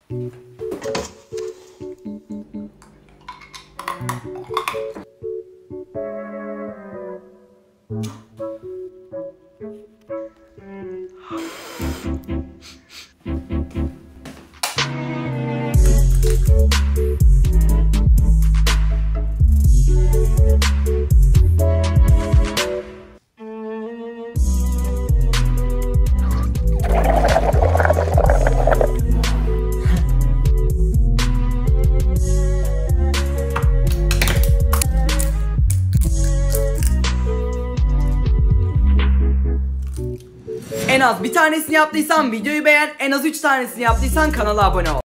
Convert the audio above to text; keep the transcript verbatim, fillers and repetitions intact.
En az bir tanesini yaptıysan videoyu beğen, en az üç tanesini yaptıysan kanala abone ol.